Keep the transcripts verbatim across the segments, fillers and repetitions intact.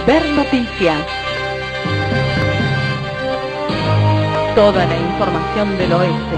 Ver Noticias. Toda la información del oeste.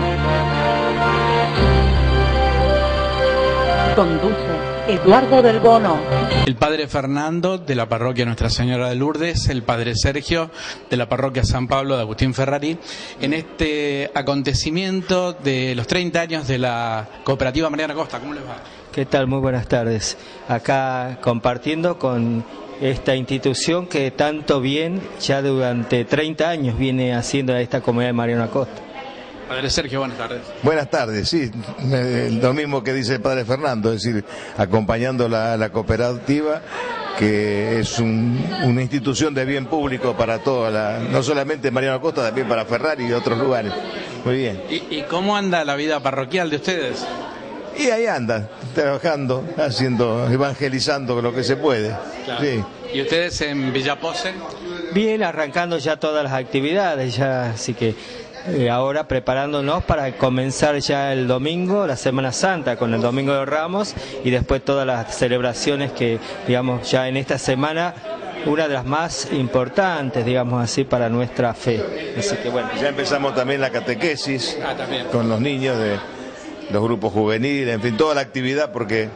Conduce Eduardo del Bono. El padre Fernando de la parroquia Nuestra Señora de Lourdes, el padre Sergio de la parroquia San Pablo de Agustín Ferrari, en este acontecimiento de los treinta años de la cooperativa Mariano Acosta. ¿Cómo les va? ¿Qué tal? Muy buenas tardes. Acá compartiendo con esta institución que tanto bien ya durante treinta años viene haciendo a esta comunidad de Mariano Acosta. Padre Sergio, buenas tardes. Buenas tardes, sí, lo mismo que dice el padre Fernando, es decir, acompañando la, la cooperativa, que es un, una institución de bien público para toda la, no solamente Mariano Acosta, también para Ferrari y otros lugares. Muy bien. ¿Y, y cómo anda la vida parroquial de ustedes? Y ahí anda, trabajando, haciendo, evangelizando lo que se puede. Claro. Sí. ¿Y ustedes en Villapose? Bien, arrancando ya todas las actividades, ya así que eh, ahora preparándonos para comenzar ya el domingo, la Semana Santa, con el Domingo de Ramos y después todas las celebraciones que, digamos, ya en esta semana, una de las más importantes, digamos así, para nuestra fe. Así que bueno. Ya empezamos también la catequesis Ah, también. con los niños de los grupos juveniles, en fin, toda la actividad, porque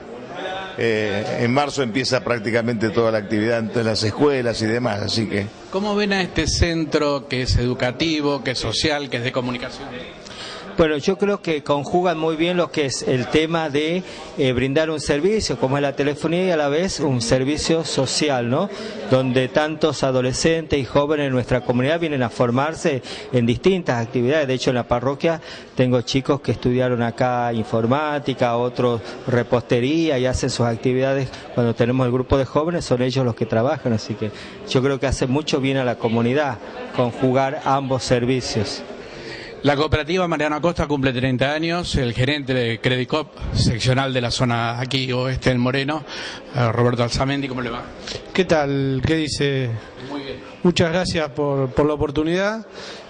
eh, en marzo empieza prácticamente toda la actividad en las escuelas y demás, así que... ¿Cómo ven a este centro que es educativo, que es social, que es de comunicación? Bueno, yo creo que conjugan muy bien lo que es el tema de eh, brindar un servicio, como es la telefonía, y a la vez un servicio social, ¿no? Donde tantos adolescentes y jóvenes de nuestra comunidad vienen a formarse en distintas actividades. De hecho, en la parroquia tengo chicos que estudiaron acá informática, otros repostería y hacen sus actividades. Cuando tenemos el grupo de jóvenes, son ellos los que trabajan, así que yo creo que hace mucho bien a la comunidad conjugar ambos servicios. La cooperativa Mariano Acosta cumple treinta años, el gerente de Credicop, seccional de la zona aquí oeste del Moreno, Roberto Alzamendi, ¿cómo le va? ¿Qué tal? ¿Qué dice? Muy bien. Muchas gracias por, por la oportunidad.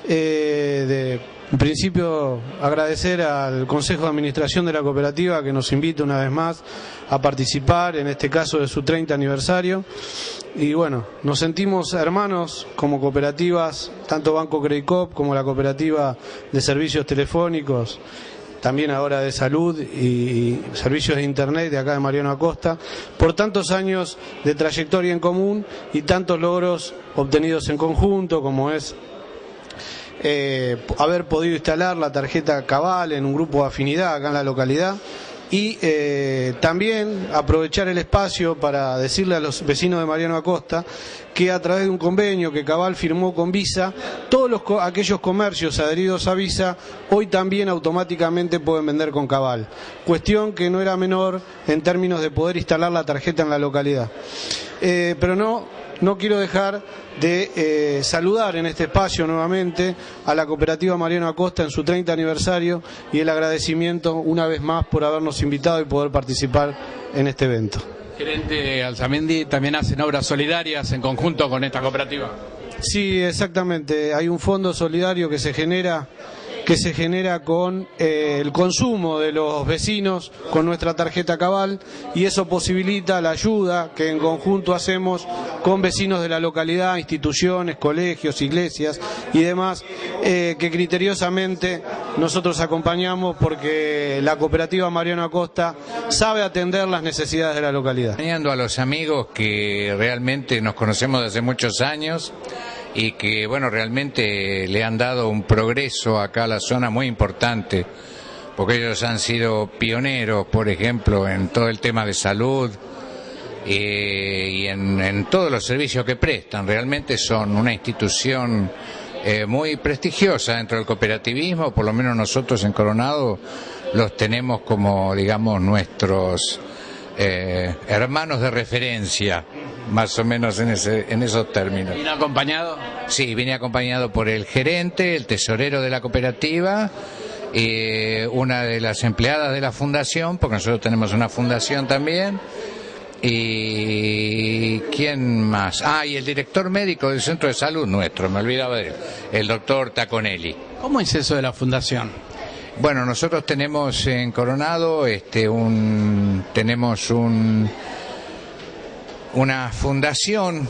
Eh, de, en principio, agradecer al Consejo de Administración de la cooperativa que nos invita una vez más a participar, en este caso de su treinta aniversario. Y bueno, nos sentimos hermanos como cooperativas, tanto Banco Credicop como la cooperativa de servicios telefónicos, también ahora de salud y servicios de internet de acá de Mariano Acosta, por tantos años de trayectoria en común y tantos logros obtenidos en conjunto, como es eh, haber podido instalar la tarjeta Cabal en un grupo de afinidad acá en la localidad. Y eh, también aprovechar el espacio para decirle a los vecinos de Mariano Acosta que a través de un convenio que Cabal firmó con Visa, todos los, aquellos comercios adheridos a Visa hoy también automáticamente pueden vender con Cabal. Cuestión que no era menor en términos de poder instalar la tarjeta en la localidad. Eh, pero no... No quiero dejar de eh, saludar en este espacio nuevamente a la cooperativa Mariano Acosta en su treinta aniversario y el agradecimiento una vez más por habernos invitado y poder participar en este evento. Gerente Alzamendi, ¿también hacen obras solidarias en conjunto con esta cooperativa? Sí, exactamente. Hay un fondo solidario que se genera que se genera con eh, el consumo de los vecinos con nuestra tarjeta Cabal, y eso posibilita la ayuda que en conjunto hacemos con vecinos de la localidad, instituciones, colegios, iglesias y demás, eh, que criteriosamente nosotros acompañamos porque la cooperativa Mariano Acosta sabe atender las necesidades de la localidad. Acompañando a los amigos que realmente nos conocemos desde hace muchos años y que, bueno, realmente le han dado un progreso acá a la zona muy importante, porque ellos han sido pioneros, por ejemplo, en todo el tema de salud eh, y en, en todos los servicios que prestan. Realmente son una institución eh, muy prestigiosa dentro del cooperativismo, por lo menos nosotros en Coronado los tenemos como, digamos, nuestros eh, hermanos de referencia, más o menos en ese, en esos términos. ¿Vino acompañado? Sí, vine acompañado por el gerente, el tesorero de la cooperativa, eh, una de las empleadas de la fundación, porque nosotros tenemos una fundación también, y ¿quién más? Ah, y el director médico del centro de salud nuestro, me olvidaba de él, el doctor Taconelli. ¿Cómo es eso de la fundación? Bueno, nosotros tenemos en Coronado este un tenemos un una fundación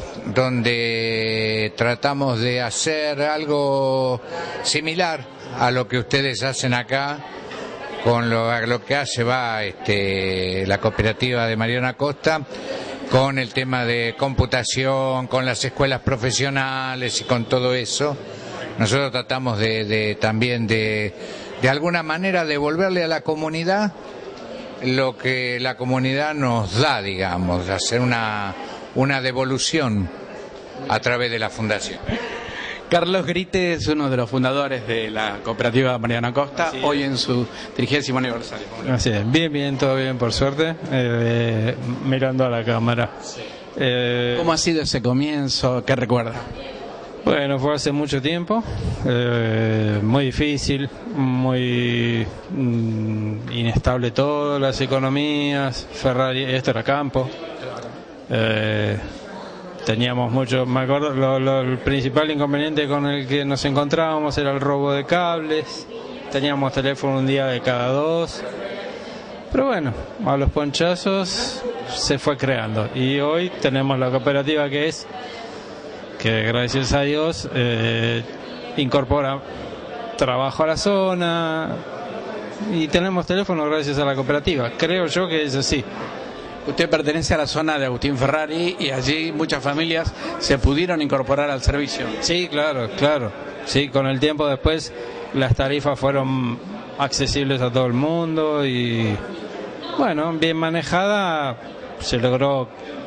donde tratamos de hacer algo similar a lo que ustedes hacen acá, con lo, a lo que hace va este, la cooperativa de Mariano Acosta, con el tema de computación, con las escuelas profesionales y con todo eso. Nosotros tratamos de, de también de, de alguna manera devolverle a la comunidad lo que la comunidad nos da, digamos, hacer una, una devolución a través de la fundación. Carlos Grite es uno de los fundadores de la cooperativa Mariano Acosta, sí, hoy en su trigésimo aniversario. Así es. Bien, bien, todo bien, por suerte, eh, mirando a la cámara. Sí. Eh, ¿Cómo ha sido ese comienzo? ¿Qué recuerda? Bueno, fue hace mucho tiempo, eh, muy difícil, muy mm, inestable todo, las economías, Ferrari, esto era campo. Eh, Teníamos mucho, me acuerdo, lo, lo, el principal inconveniente con el que nos encontrábamos era el robo de cables, teníamos teléfono un día de cada dos, pero bueno, a los ponchazos se fue creando y hoy tenemos la cooperativa que es, que gracias a Dios eh, incorpora trabajo a la zona y tenemos teléfono gracias a la cooperativa, creo yo que es así. Usted pertenece a la zona de Agustín Ferrari y allí muchas familias se pudieron incorporar al servicio. Sí, claro, claro. Sí, con el tiempo después las tarifas fueron accesibles a todo el mundo y, bueno, bien manejada se logró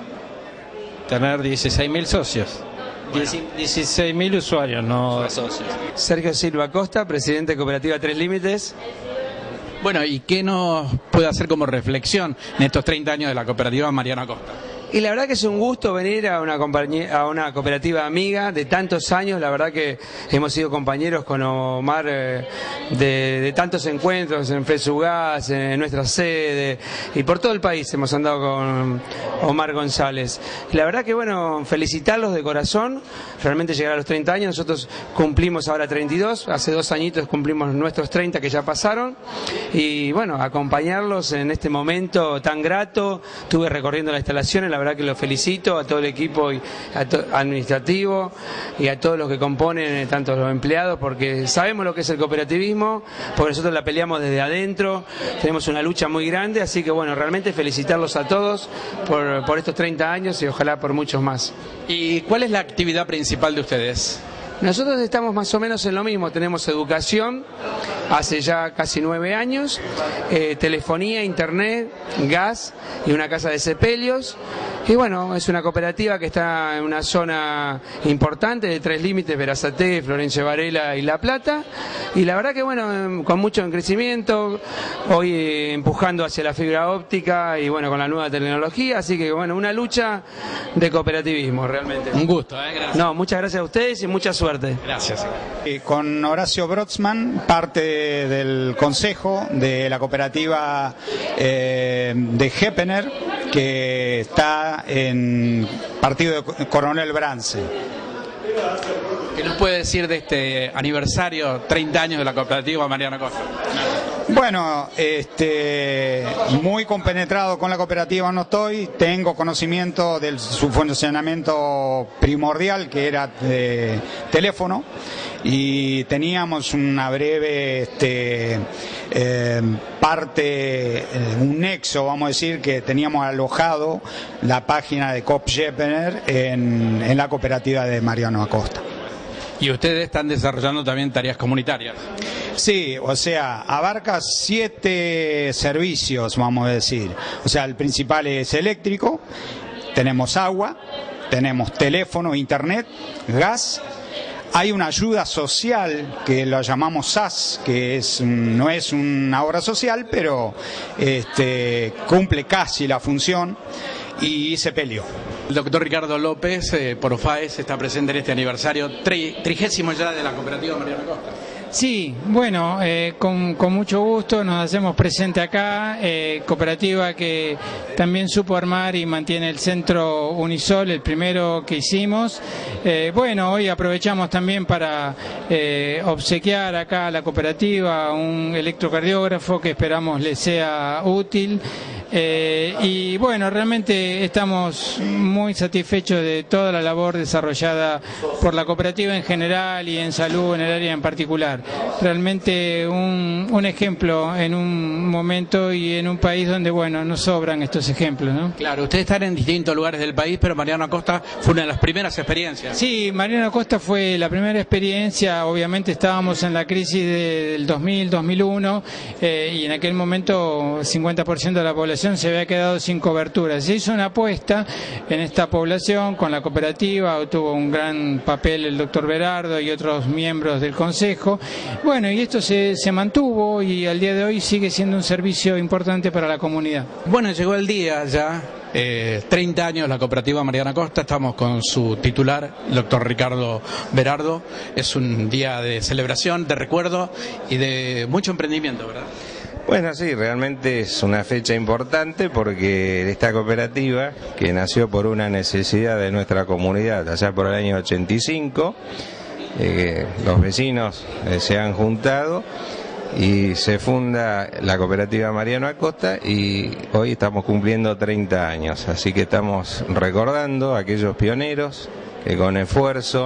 tener dieciséis mil socios. Bueno. dieciséis mil usuarios, no socios. Sergio Silva Costa, presidente de Cooperativa Tres Límites. Bueno, ¿y qué nos puede hacer como reflexión en estos treinta años de la cooperativa Mariano Acosta? Y la verdad que es un gusto venir a una, a una cooperativa amiga de tantos años. La verdad que hemos sido compañeros con Omar eh, de, de tantos encuentros en FESUGAS, en nuestra sede, y por todo el país hemos andado con Omar González. Y la verdad que, bueno, felicitarlos de corazón, realmente llegar a los treinta años. Nosotros cumplimos ahora treinta y dos, hace dos añitos cumplimos nuestros treinta que ya pasaron. Y bueno, acompañarlos en este momento tan grato. Estuve recorriendo la instalación, la verdad que los felicito a todo el equipo y a administrativo y a todos los que componen, tanto los empleados, porque sabemos lo que es el cooperativismo, porque nosotros la peleamos desde adentro, tenemos una lucha muy grande, así que bueno, realmente felicitarlos a todos por, por estos treinta años y ojalá por muchos más. ¿Y cuál es la actividad principal de ustedes? Nosotros estamos más o menos en lo mismo, tenemos educación hace ya casi nueve años, eh, telefonía, internet, gas y una casa de sepelios. Y bueno, es una cooperativa que está en una zona importante de Tres Límites, Berazategui, Florencio Varela y La Plata. Y la verdad que bueno, con mucho crecimiento, hoy eh, empujando hacia la fibra óptica y bueno, con la nueva tecnología. Así que bueno, una lucha de cooperativismo realmente. Un gusto, ¿eh? Gracias. No, muchas gracias a ustedes y mucha suerte. Gracias. Eh, con Horacio Brotzman, parte del consejo de la cooperativa eh, de Heppener, que está en partido de Coronel Brance. ¿Qué nos puede decir de este aniversario, treinta años de la cooperativa Mariano Acosta? Bueno, este, muy compenetrado con la cooperativa no estoy, tengo conocimiento de su funcionamiento primordial, que era de teléfono, y teníamos una breve este, eh, parte, eh, un nexo, vamos a decir, que teníamos alojado la página de Coop Heppener en, en la cooperativa de Mariano Acosta. Y ustedes están desarrollando también tareas comunitarias. Sí, o sea, abarca siete servicios, vamos a decir. O sea, el principal es eléctrico, tenemos agua, tenemos teléfono, internet, gas. Hay una ayuda social que lo llamamos S A S, que es, no es una obra social, pero este, cumple casi la función, y sepelio. El doctor Ricardo López, eh, por OFAES, está presente en este aniversario tri, trigésimo ya de la cooperativa Mariano Acosta. Sí, bueno, eh, con, con mucho gusto nos hacemos presente acá, eh, cooperativa que también supo armar y mantiene el centro Unisol, el primero que hicimos. Eh, bueno, hoy aprovechamos también para eh, obsequiar acá a la cooperativa un electrocardiógrafo que esperamos le sea útil. Eh, y bueno, realmente estamos muy satisfechos de toda la labor desarrollada por la cooperativa en general y en salud en el área en particular. Realmente un, un ejemplo en un momento y en un país donde, bueno, nos sobran estos ejemplos, ¿no? Claro, ustedes están en distintos lugares del país, pero Mariano Acosta fue una de las primeras experiencias. Sí, Mariano Acosta fue la primera experiencia. Obviamente estábamos en la crisis de, del dos mil, dos mil uno eh, y en aquel momento cincuenta por ciento de la población se había quedado sin cobertura. Se hizo una apuesta en esta población con la cooperativa, tuvo un gran papel el doctor Berardo y otros miembros del consejo. Bueno, y esto se, se mantuvo y al día de hoy sigue siendo un servicio importante para la comunidad. Bueno, llegó el día ya. Eh, treinta años la cooperativa Mariano Acosta, estamos con su titular, el doctor Ricardo Berardo. Es un día de celebración, de recuerdo y de mucho emprendimiento, ¿verdad? Bueno, sí, realmente es una fecha importante porque esta cooperativa, que nació por una necesidad de nuestra comunidad allá por el año ochenta y cinco, eh, los vecinos eh, se han juntado y se funda la cooperativa Mariano Acosta y hoy estamos cumpliendo treinta años, así que estamos recordando a aquellos pioneros que con esfuerzo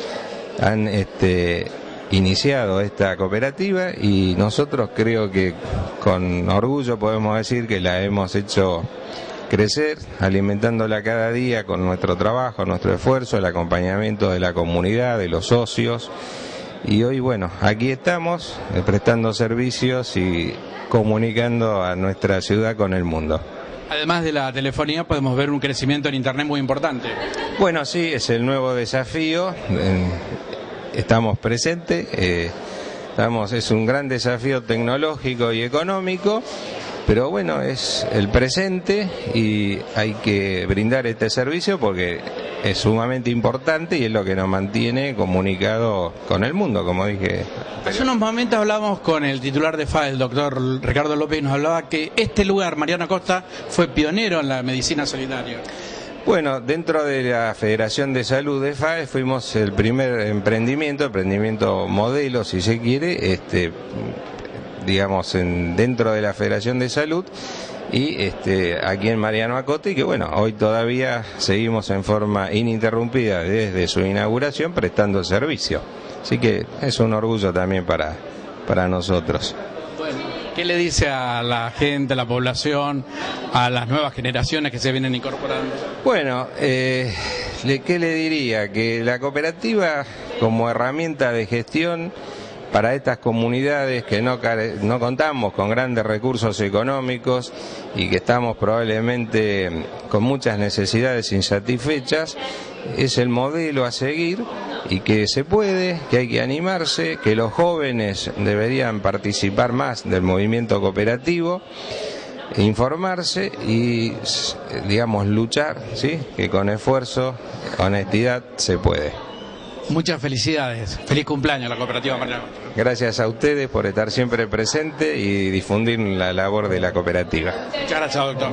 han este, iniciado esta cooperativa y nosotros creo que con orgullo podemos decir que la hemos hecho crecer, alimentándola cada día con nuestro trabajo, nuestro esfuerzo, el acompañamiento de la comunidad, de los socios. Y hoy, bueno, aquí estamos eh, prestando servicios y comunicando a nuestra ciudad con el mundo. Además de la telefonía, podemos ver un crecimiento en Internet muy importante. Bueno, sí, es el nuevo desafío. Eh, estamos presentes. Eh, estamos, es un gran desafío tecnológico y económico. Pero bueno, es el presente y hay que brindar este servicio porque es sumamente importante y es lo que nos mantiene comunicado con el mundo, como dije. Hace unos momentos hablábamos con el titular de F A E, el doctor Ricardo López, y nos hablaba que este lugar, Mariano Acosta, fue pionero en la medicina solidaria. Bueno, dentro de la Federación de Salud de F A E fuimos el primer emprendimiento, emprendimiento modelo, si se quiere, este... digamos, en, dentro de la Federación de Salud y este, aquí en Mariano Acosta, y que bueno, hoy todavía seguimos en forma ininterrumpida desde su inauguración prestando el servicio. Así que es un orgullo también para, para nosotros. Bueno, ¿qué le dice a la gente, a la población, a las nuevas generaciones que se vienen incorporando? Bueno, eh, ¿qué le diría? Que la cooperativa como herramienta de gestión para estas comunidades que no, no contamos con grandes recursos económicos y que estamos probablemente con muchas necesidades insatisfechas, es el modelo a seguir y que se puede, que hay que animarse, que los jóvenes deberían participar más del movimiento cooperativo, informarse y, digamos, luchar, ¿sí? Que con esfuerzo, honestidad se puede. Muchas felicidades. Feliz cumpleaños a la cooperativa Mariano. Gracias a ustedes por estar siempre presente y difundir la labor de la cooperativa. Muchas gracias, doctor.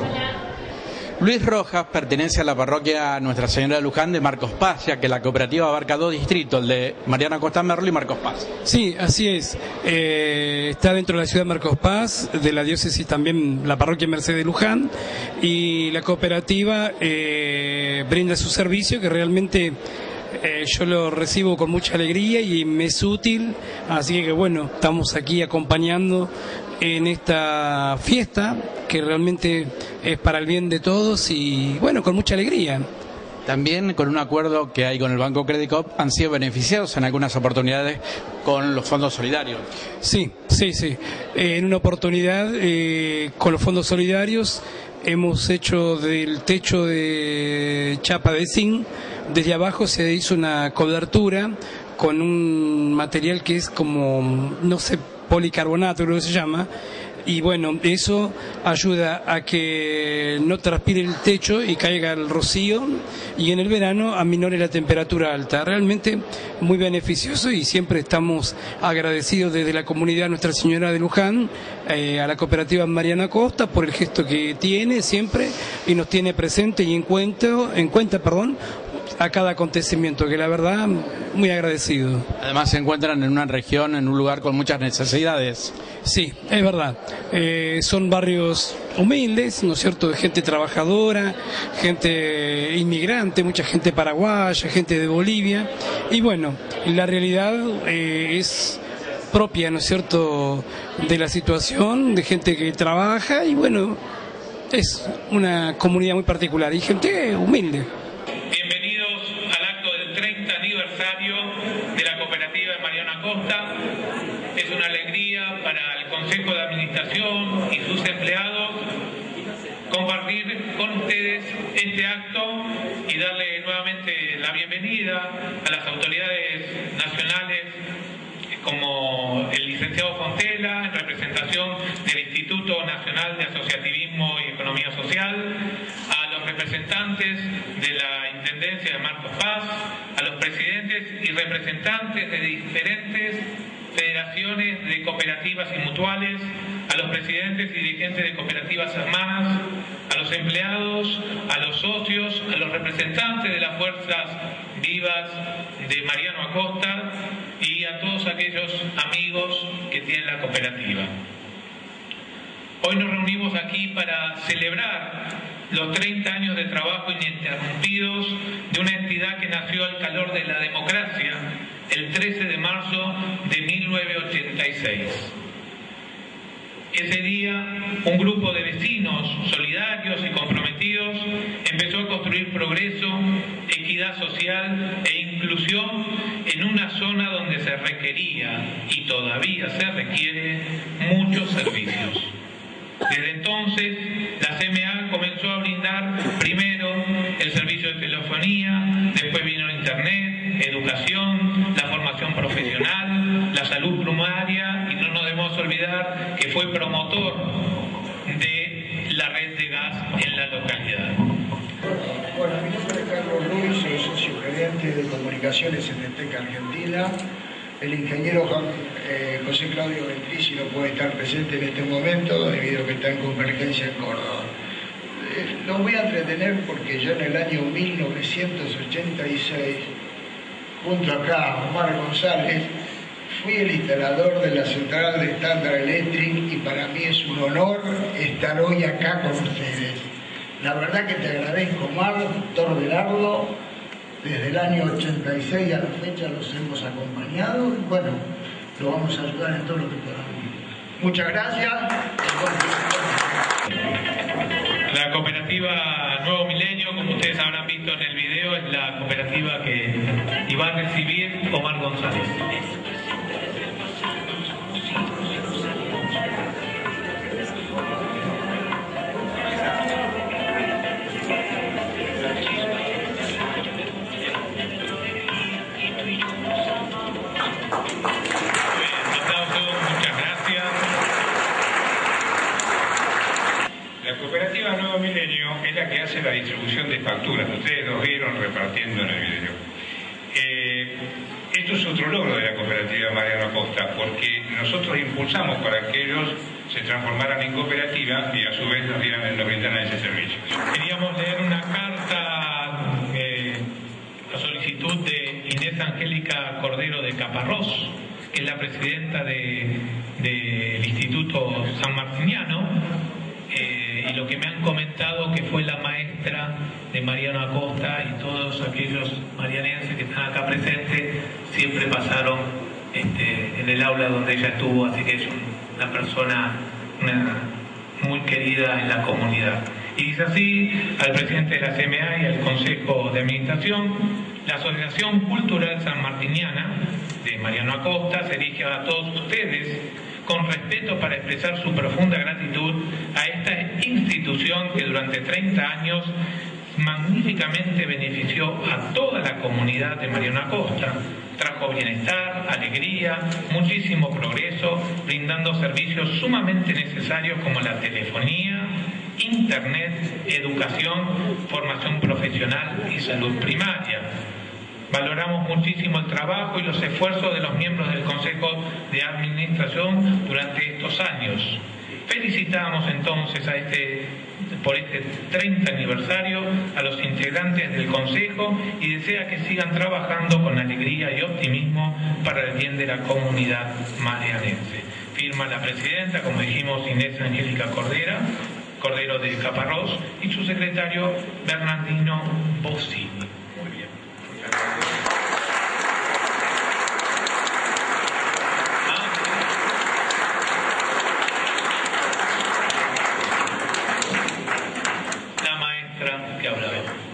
Luis Rojas pertenece a la parroquia Nuestra Señora de Luján de Marcos Paz, ya que la cooperativa abarca dos distritos, el de Mariano Acosta Merlo y Marcos Paz. Sí, así es. Eh, está dentro de la ciudad de Marcos Paz, de la diócesis también la parroquia Merced de Luján, y la cooperativa eh, brinda su servicio que realmente... Eh, yo lo recibo con mucha alegría y me es útil, así que bueno, estamos aquí acompañando en esta fiesta que realmente es para el bien de todos y bueno, con mucha alegría. También con un acuerdo que hay con el Banco Credicop han sido beneficiados en algunas oportunidades con los fondos solidarios. Sí, sí, sí. Eh, en una oportunidad eh, con los fondos solidarios hemos hecho del techo de chapa de zinc. Desde abajo se hizo una cobertura con un material que es como, no sé, policarbonato, creo que se llama, y bueno, eso ayuda a que no transpire el techo y caiga el rocío, y en el verano aminore la temperatura alta. Realmente muy beneficioso y siempre estamos agradecidos desde la comunidad Nuestra Señora de Luján eh, a la cooperativa Mariano Acosta por el gesto que tiene siempre y nos tiene presente y en cuenta, en cuenta, perdón, a cada acontecimiento, que la verdad, muy agradecido. Además se encuentran en una región, en un lugar con muchas necesidades. Sí, es verdad. Eh, son barrios humildes, ¿no es cierto?, de gente trabajadora, gente inmigrante, mucha gente paraguaya, gente de Bolivia. Y bueno, la realidad eh, es propia, ¿no es cierto?, de la situación, de gente que trabaja y bueno, es una comunidad muy particular y gente humilde. Bienvenidos al acto del treinta aniversario de la cooperativa de Mariano Acosta. Es una alegría para el Consejo de Administración y sus empleados compartir con ustedes este acto y darle nuevamente la bienvenida a las autoridades nacionales como el licenciado Fontela, en representación del Instituto Nacional de Asociativismo y Economía Social, a los representantes de la Intendencia de Marcos Paz, a los presidentes y representantes de diferentes federaciones de cooperativas y mutuales, a los presidentes y dirigentes de cooperativas hermanas, a los empleados, a los socios, a los representantes de las fuerzas vivas de Mariano Acosta y a todos aquellos amigos que tienen la cooperativa. Hoy nos reunimos aquí para celebrar los treinta años de trabajo ininterrumpidos de una entidad que nació al calor de la democracia el trece de marzo de mil novecientos ochenta y seis. Ese día, un grupo de vecinos solidarios y comprometidos empezó a construir progreso, equidad social e inclusión en una zona donde se requería y todavía se requiere muchos servicios. Desde entonces, la C M A comenzó a brindar primero el servicio de telefonía, después vino Internet, educación, la formación profesional, la salud primaria y no nos debemos olvidar que fue promotor de la red de gas en la localidad. Bueno, mi nombre es Carlos Ruiz, soy socio gerente de comunicaciones en Entek Argentina. El ingeniero eh, José Claudio Ventrici no puede estar presente en este momento debido a que está en Convergencia en Córdoba. Eh, los voy a entretener porque yo en el año mil novecientos ochenta y seis, junto acá a Omar González, fui el instalador de la central de Standard Electric y para mí es un honor estar hoy acá con ustedes. La verdad que te agradezco, Omar, doctor Berardo. Desde el año ochenta y seis a la fecha los hemos acompañado y bueno, lo vamos a ayudar en todo lo que podamos. Muchas gracias. La cooperativa Nuevo Milenio, como ustedes habrán visto en el video, es la cooperativa que iba a recibir Omar González. La cooperativa Nuevo Milenio es la que hace la distribución de facturas. Ustedes los vieron repartiendo en el video. Eh, esto es otro logro de la cooperativa Mariano Acosta, porque nosotros impulsamos para que ellos se transformaran en cooperativa y a su vez nos, dieran, nos brindaran ese servicio. Queríamos leer una carta eh, a solicitud de Inés Angélica Cordero de Caparrós, que es la presidenta del de, de Instituto San Martiniano, eh, y lo que me han comentado que fue la maestra de Mariano Acosta y todos aquellos marianenses que están acá presentes siempre pasaron este, en el aula donde ella estuvo, así que es una persona una, muy querida en la comunidad. Y dice así al presidente de la C M A y al Consejo de Administración: la Asociación Cultural Sanmartiniana de Mariano Acosta se dirige a todos ustedes con respeto para expresar su profunda gratitud a esta institución que durante treinta años magníficamente benefició a toda la comunidad de Mariano Acosta, trajo bienestar, alegría, muchísimo progreso, brindando servicios sumamente necesarios como la telefonía, internet, educación, formación profesional y salud primaria. Valoramos muchísimo el trabajo y los esfuerzos de los miembros del Consejo de Administración durante estos años. Felicitamos entonces a este por este treinta aniversario a los integrantes del Consejo y desea que sigan trabajando con alegría y optimismo para el bien de la comunidad marianense. Firma la presidenta, como dijimos, Inés Angélica Cordera, Cordero de Caparrós, y su secretario Bernardino Bossini. Muy bien. Muchas gracias. Que hablaba.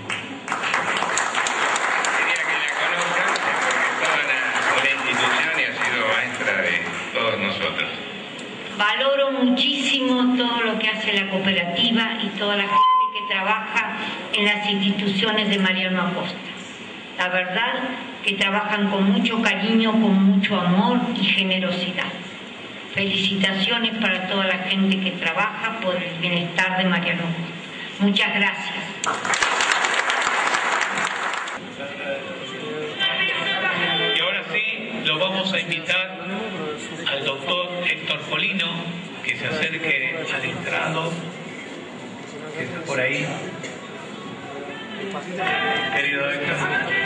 Quería que la conozcan porque toda la, la institución y ha sido maestra de todos nosotros. Valoro muchísimo todo lo que hace la cooperativa y toda la gente que trabaja en las instituciones de Mariano Acosta. La verdad que trabajan con mucho cariño, con mucho amor y generosidad. Felicitaciones para toda la gente que trabaja por el bienestar de Mariano Acosta. Muchas gracias. Y ahora sí, lo vamos a invitar al doctor Héctor Polino, que se acerque al estrado, que está por ahí. Querido Héctor.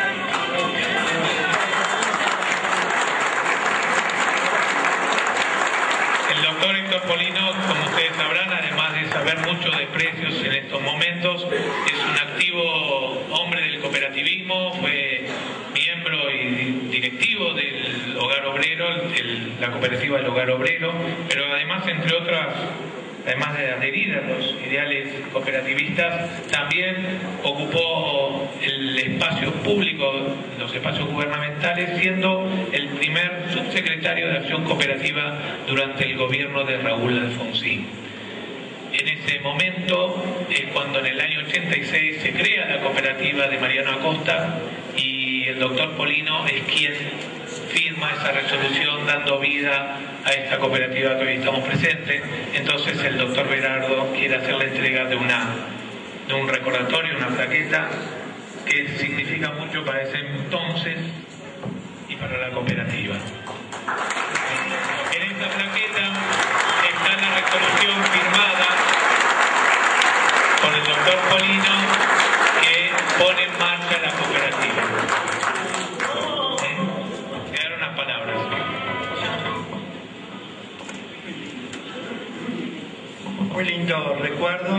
El doctor Héctor Polino, como ustedes sabrán, además de saber mucho de precios en estos momentos, es un activo hombre del cooperativismo, fue miembro y directivo del Hogar Obrero, el, la cooperativa del Hogar Obrero, pero además, entre otras, además de adherir a los ideales cooperativistas, también ocupó el espacio público, los espacios gubernamentales, siendo el primer subsecretario de Acción Cooperativa durante el gobierno de Raúl Alfonsín. En ese momento, eh, cuando en el año ochenta y seis se crea la cooperativa de Mariano Acosta, y el doctor Polino es quien firma esa resolución dando vida a esta cooperativa que hoy estamos presentes. Entonces el doctor Berardo quiere hacer la entrega de, una, de un recordatorio, una plaqueta que significa mucho para ese entonces y para la cooperativa. En esta plaqueta está la resolución firmada por el doctor Polino que pone en marcha la cooperativa. Muy lindo recuerdo.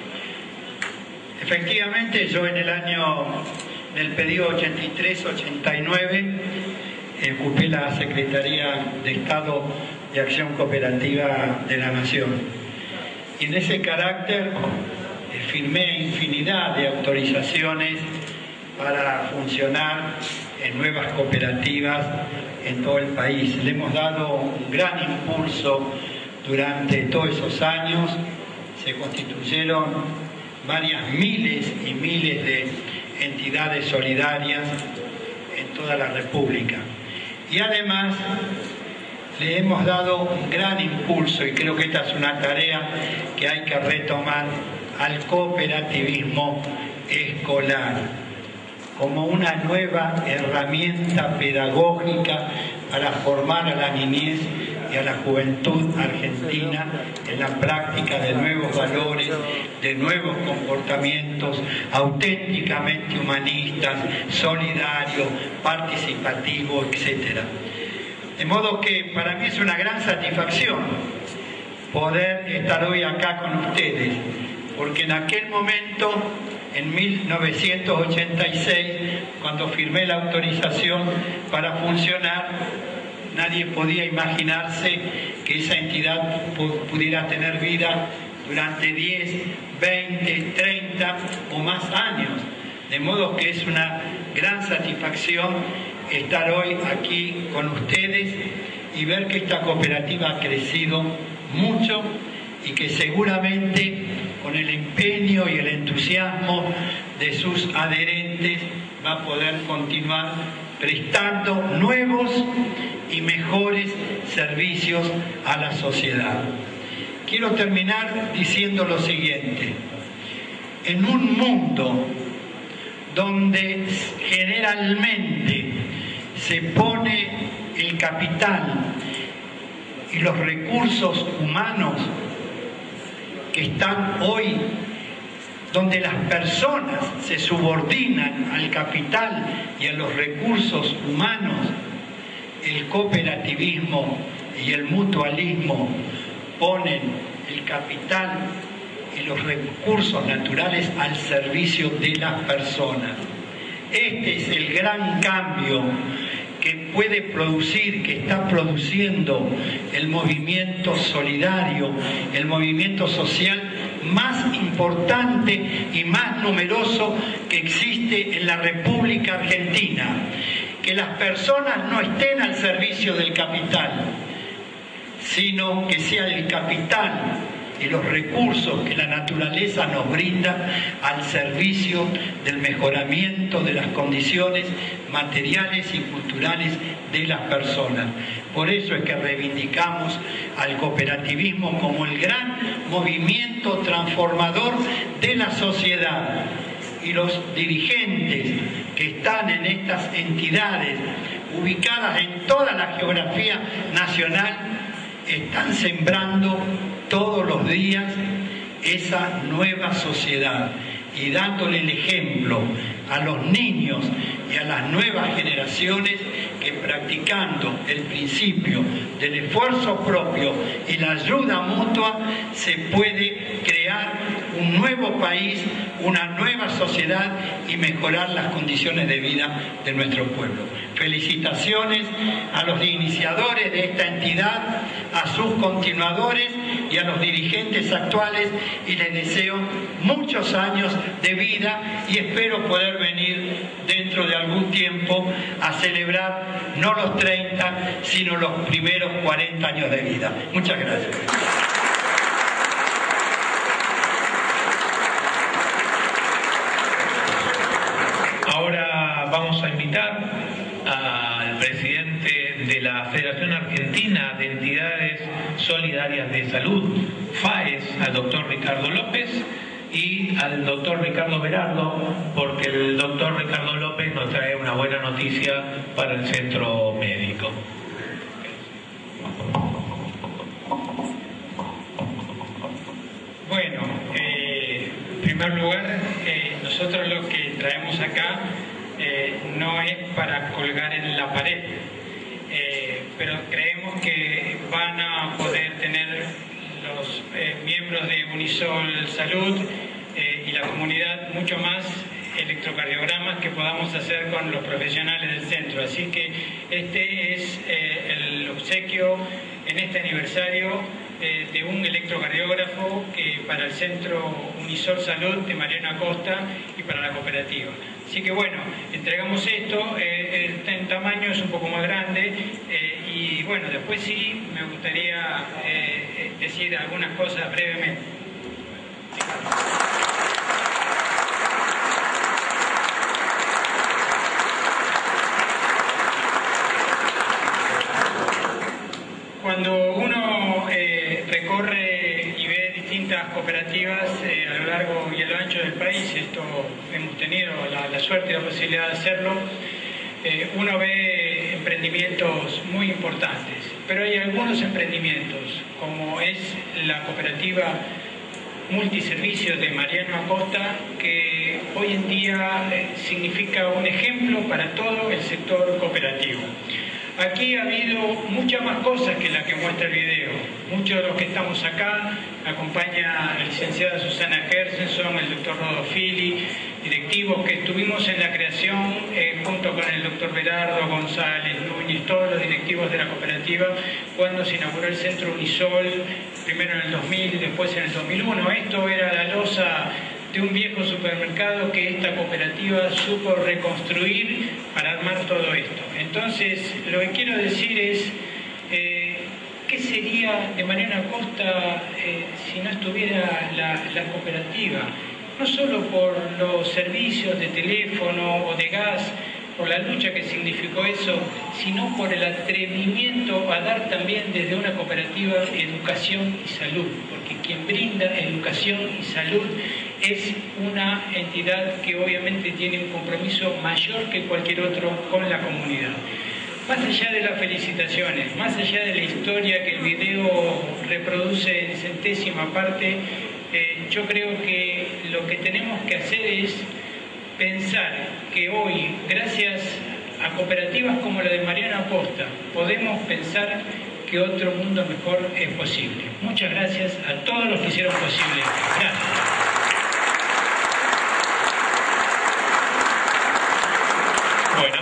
Efectivamente, yo en el año, en el periodo ochenta y tres ochenta y nueve, eh, ocupé la Secretaría de Estado de Acción Cooperativa de la Nación. Y en ese carácter eh, firmé infinidad de autorizaciones para funcionar en nuevas cooperativas en todo el país. Le hemos dado un gran impulso durante todos esos años. Se constituyeron varias miles y miles de entidades solidarias en toda la República. Y además le hemos dado un gran impulso, y creo que esta es una tarea que hay que retomar, al cooperativismo escolar, como una nueva herramienta pedagógica para formar a la niñez y a la juventud argentina en la práctica de nuevos valores, de nuevos comportamientos auténticamente humanistas, solidarios, participativos, etcétera. De modo que para mí es una gran satisfacción poder estar hoy acá con ustedes, porque en aquel momento, en mil novecientos ochenta y seis, cuando firmé la autorización para funcionar, nadie podía imaginarse que esa entidad pudiera tener vida durante diez, veinte, treinta o más años. De modo que es una gran satisfacción estar hoy aquí con ustedes y ver que esta cooperativa ha crecido mucho y que seguramente con el empeño y el entusiasmo de sus adherentes va a poder continuar prestando nuevos y mejores servicios a la sociedad. Quiero terminar diciendo lo siguiente: en un mundo donde generalmente se pone el capital y los recursos humanos que están hoy donde las personas se subordinan al capital y a los recursos humanos, el cooperativismo y el mutualismo ponen el capital y los recursos naturales al servicio de las personas. Este es el gran cambio que puede producir, que está produciendo el movimiento solidario, el movimiento social más importante y más numeroso que existe en la República Argentina. Que las personas no estén al servicio del capital, sino que sea el capital y los recursos que la naturaleza nos brinda al servicio del mejoramiento de las condiciones materiales y culturales de las personas. Por eso es que reivindicamos al cooperativismo como el gran movimiento transformador de la sociedad. Y los dirigentes que están en estas entidades ubicadas en toda la geografía nacional están sembrando todos los días esa nueva sociedad y dándole el ejemplo a los niños y a las nuevas generaciones que, practicando el principio del esfuerzo propio y la ayuda mutua, se puede crear un nuevo país, una nueva sociedad y mejorar las condiciones de vida de nuestro pueblo. Felicitaciones a los iniciadores de esta entidad, a sus continuadores y a los dirigentes actuales, y les deseo muchos años de vida y espero poder venir dentro de algún tiempo a celebrar no los treinta, sino los primeros cuarenta años de vida. Muchas gracias. Ahora vamos a invitar al presidente de la Federación Argentina de Entidades Solidarias de Salud, FAES, al doctor Ricardo López, y al doctor Ricardo Berardo, porque el doctor Ricardo López nos trae una buena noticia para el centro médico. Bueno, eh, en primer lugar, eh, nosotros lo que traemos acá eh, no es para colgar en la pared, eh, pero creemos que van a poder tener los eh, miembros de Unisol Salud eh, y la comunidad mucho más electrocardiogramas que podamos hacer con los profesionales del centro. Así que este es eh, el obsequio en este aniversario eh, de un electrocardiógrafo que para el centro Unisol Salud de Mariano Acosta y para la cooperativa. Así que bueno, entregamos esto, eh, en tamaño es un poco más grande eh, y bueno, después sí me gustaría eh, decir algunas cosas brevemente. Cuando uno eh, recorre y ve distintas cooperativas eh, a lo largo y a lo ancho del país, esto hemos tenido la, la suerte y la posibilidad de hacerlo, eh, uno ve emprendimientos muy importantes, pero hay algunos emprendimientos, como es la cooperativa multiservicios de Mariano Acosta, que hoy en día eh, significa un ejemplo para todo el sector cooperativo. Aquí ha habido muchas más cosas que las que muestra el video. Muchos de los que estamos acá, acompaña la licenciada Susana Gersenson, el doctor Rodofili, directivos que estuvimos en la creación eh, junto con el doctor Berardo, González, Núñez, todos los directivos de la cooperativa, cuando se inauguró el centro Unisol, primero en el dos mil y después en el dos mil uno. Esto era la losa de un viejo supermercado que esta cooperativa supo reconstruir para armar todo esto. Entonces, lo que quiero decir es, eh, ¿qué sería de Mariano Acosta eh, si no estuviera la, la cooperativa? No solo por los servicios de teléfono o de gas, por la lucha que significó eso, sino por el atrevimiento a dar también desde una cooperativa educación y salud, porque quien brinda educación y salud es una entidad que obviamente tiene un compromiso mayor que cualquier otro con la comunidad. Más allá de las felicitaciones, más allá de la historia que el video reproduce en centésima parte, eh, yo creo que lo que tenemos que hacer es pensar que hoy, gracias a cooperativas como la de Mariano Acosta, podemos pensar que otro mundo mejor es posible. Muchas gracias a todos los que hicieron posible. Gracias. Bueno,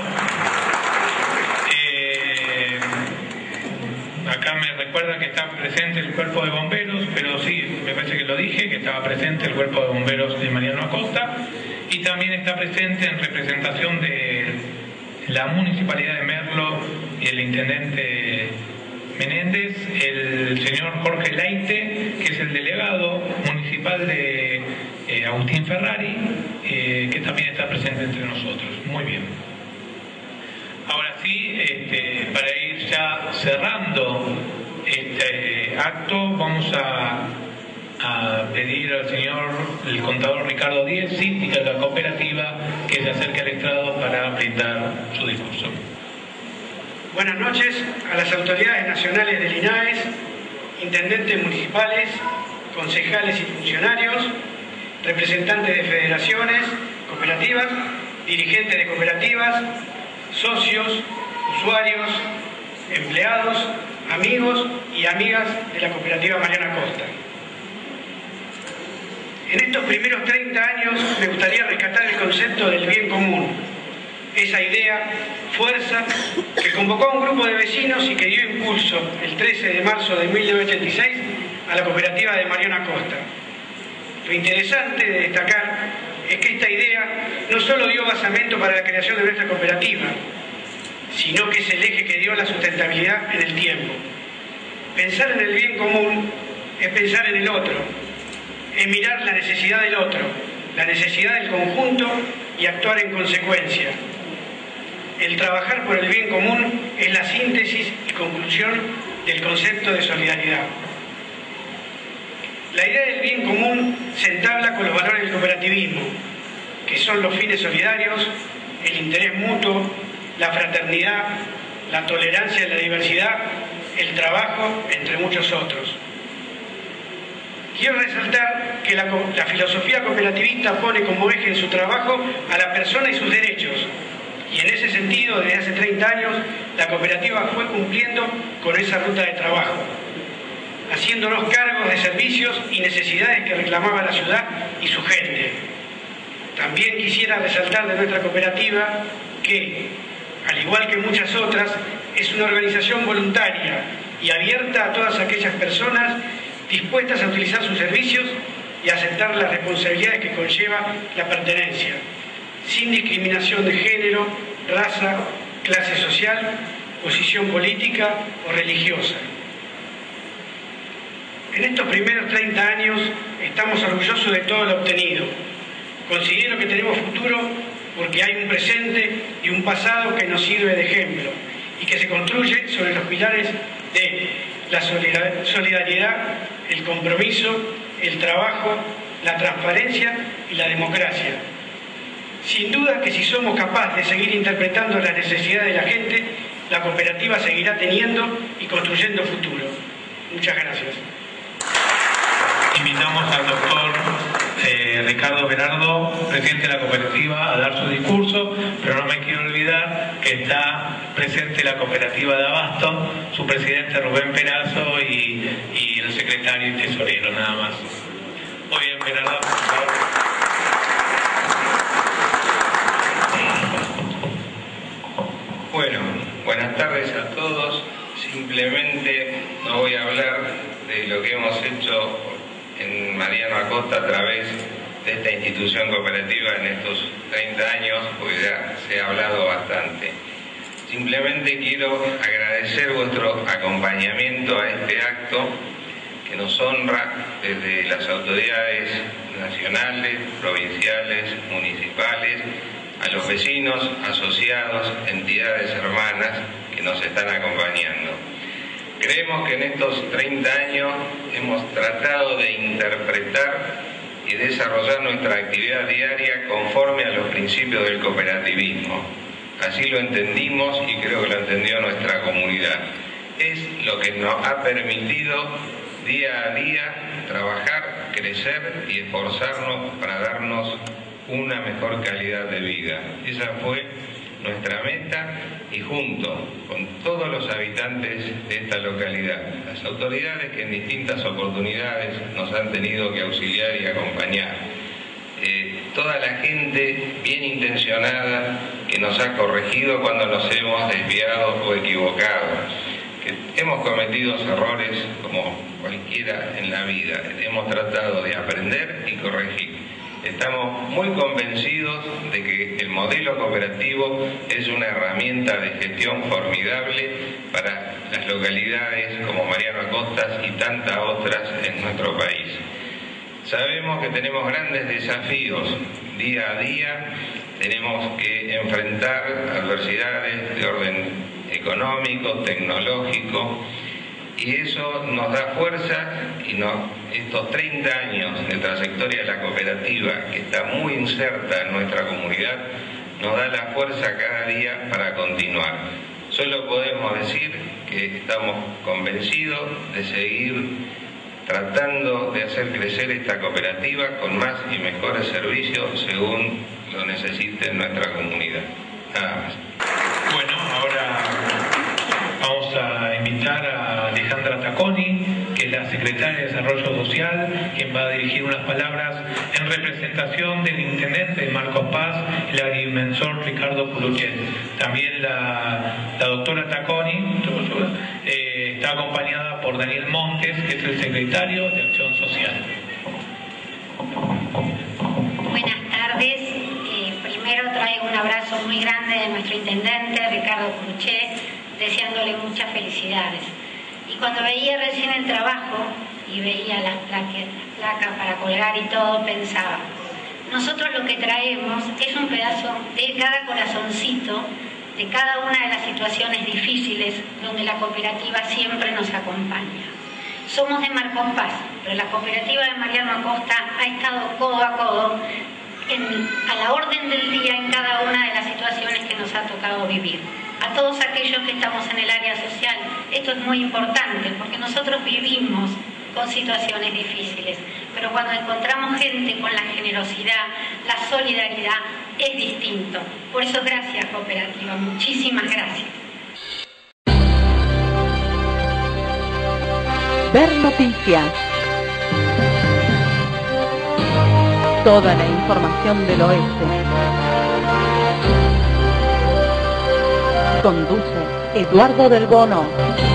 eh, acá me recuerda que está presente el cuerpo de bomberos, pero sí, me parece que lo dije, que estaba presente el cuerpo de bomberos de Mariano Acosta, y también está presente en representación de la Municipalidad de Merlo y el Intendente Menéndez, el señor Jorge Leite, que es el delegado municipal de eh, Agustín Ferrari, eh, que también está presente entre nosotros. Muy bien. Ahora sí, este, para ir ya cerrando este acto, vamos a, a pedir al señor, el contador Ricardo Díez, síndico de la cooperativa, que se acerque al estrado para brindar su discurso. Buenas noches a las autoridades nacionales del I N A E S, intendentes municipales, concejales y funcionarios, representantes de federaciones, cooperativas, dirigentes de cooperativas, socios, usuarios, empleados, amigos y amigas de la cooperativa Mariano Acosta. En estos primeros treinta años me gustaría rescatar el concepto del bien común, esa idea, fuerza, que convocó a un grupo de vecinos y que dio impulso el trece de marzo de mil novecientos ochenta y seis a la cooperativa de Mariano Acosta. Lo interesante de destacar es que esta idea no solo dio basamento para la creación de nuestra cooperativa, sino que es el eje que dio la sustentabilidad en el tiempo. Pensar en el bien común es pensar en el otro, es mirar la necesidad del otro, la necesidad del conjunto y actuar en consecuencia. El trabajar por el bien común es la síntesis y conclusión del concepto de solidaridad. La idea del bien común se entabla con los valores del cooperativismo, que son los fines solidarios, el interés mutuo, la fraternidad, la tolerancia en la diversidad, el trabajo, entre muchos otros. Quiero resaltar que la, la filosofía cooperativista pone como eje en su trabajo a la persona y sus derechos, y en ese sentido, desde hace treinta años, la cooperativa fue cumpliendo con esa ruta de trabajo, haciéndonos cargos de servicios y necesidades que reclamaba la ciudad y su gente. También quisiera resaltar de nuestra cooperativa que, al igual que muchas otras, es una organización voluntaria y abierta a todas aquellas personas dispuestas a utilizar sus servicios y a aceptar las responsabilidades que conlleva la pertenencia, sin discriminación de género, raza, clase social, posición política o religiosa. En estos primeros treinta años estamos orgullosos de todo lo obtenido. Considero que tenemos futuro porque hay un presente y un pasado que nos sirve de ejemplo y que se construye sobre los pilares de la solidaridad, el compromiso, el trabajo, la transparencia y la democracia. Sin duda que si somos capaces de seguir interpretando las necesidades de la gente, la cooperativa seguirá teniendo y construyendo futuro. Muchas gracias. Invitamos al doctor eh, Ricardo Berardo, presidente de la cooperativa, a dar su discurso, pero no me quiero olvidar que está presente la cooperativa de Abasto, su presidente Rubén Perazo y, y el secretario y tesorero, nada más. Muy bien, Berardo, por favor. Bueno, buenas tardes a todos. Simplemente no voy a hablar de lo que hemos hecho en Mariano Acosta a través de esta institución cooperativa en estos treinta años, porque ya se ha hablado bastante. Simplemente quiero agradecer vuestro acompañamiento a este acto que nos honra desde las autoridades nacionales, provinciales, municipales, a los vecinos, asociados, entidades hermanas que nos están acompañando. Creemos que en estos treinta años hemos tratado de interpretar y desarrollar nuestra actividad diaria conforme a los principios del cooperativismo. Así lo entendimos y creo que lo entendió nuestra comunidad. Es lo que nos ha permitido día a día trabajar crecer y esforzarnos para darnos una mejor calidad de vida. Esa fue nuestra meta y junto con todos los habitantes de esta localidad, las autoridades que en distintas oportunidades nos han tenido que auxiliar y acompañar, eh, toda la gente bien intencionada que nos ha corregido cuando nos hemos desviado o equivocado, que hemos cometido errores como cualquiera en la vida, hemos tratado de aprender y corregir. Estamos muy convencidos de que el modelo cooperativo es una herramienta de gestión formidable para las localidades como Mariano Acostas y tantas otras en nuestro país. Sabemos que tenemos grandes desafíos día a día, tenemos que enfrentar adversidades de orden económico, tecnológico, y eso nos da fuerza y nos, estos treinta años de trayectoria de la cooperativa, que está muy inserta en nuestra comunidad, nos da la fuerza cada día para continuar. Solo podemos decir que estamos convencidos de seguir tratando de hacer crecer esta cooperativa con más y mejores servicios según lo necesite nuestra comunidad. Nada más. Bueno, ahora vamos a invitar a Alejandra Tacconi, que es la secretaria de Desarrollo Social, quien va a dirigir unas palabras en representación del intendente de Marcos Paz, el agrimensor Ricardo Puluchet. También la, la doctora Tacconi eh, está acompañada por Daniel Montes, que es el secretario de Acción Social. Buenas tardes. Eh, primero traigo un abrazo muy grande de nuestro intendente Ricardo Puluchet, deseándole muchas felicidades. Y cuando veía recién el trabajo y veía las placas, las placas para colgar y todo, pensaba, nosotros lo que traemos es un pedazo de cada corazoncito, de cada una de las situaciones difíciles donde la cooperativa siempre nos acompaña. Somos de Marcos Paz, pero la cooperativa de Mariano Acosta ha estado codo a codo en, a la orden del día en cada una de las situaciones que nos ha tocado vivir. A todos aquellos que estamos en el área social, esto es muy importante porque nosotros vivimos con situaciones difíciles, pero cuando encontramos gente con la generosidad, la solidaridad, es distinto. Por eso gracias, cooperativa, muchísimas gracias. Ver noticias. Toda la información del oeste. Conduce Eduardo del Bono.